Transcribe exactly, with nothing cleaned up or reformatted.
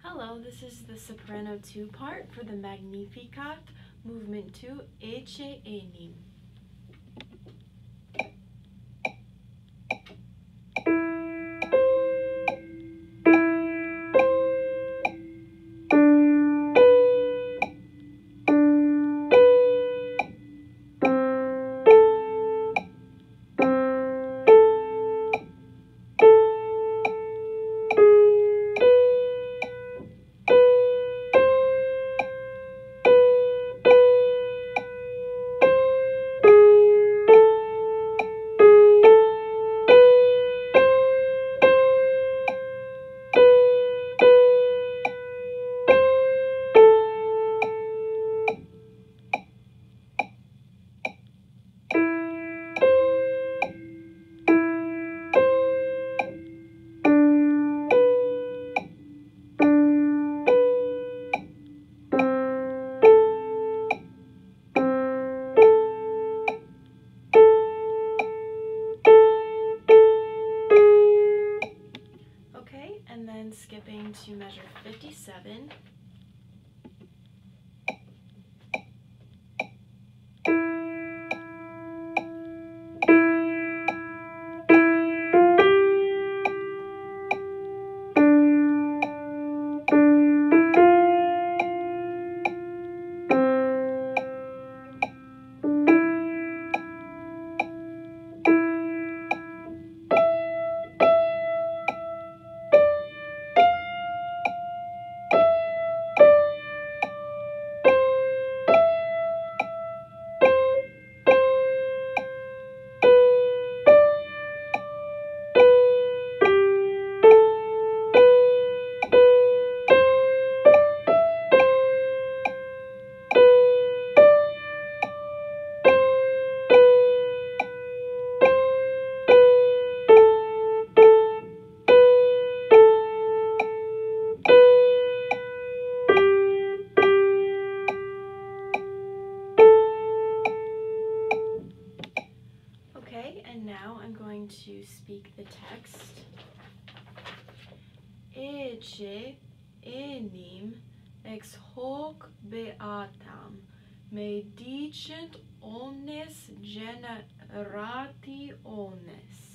Hello, this is the soprano two part for the Magnificat, movement two, Ecce, Enim. And then skipping to measure fifty-seven. And now I'm going to speak the text. Ecce, Enim, ex hoc beatam, me dicent omnes generationes.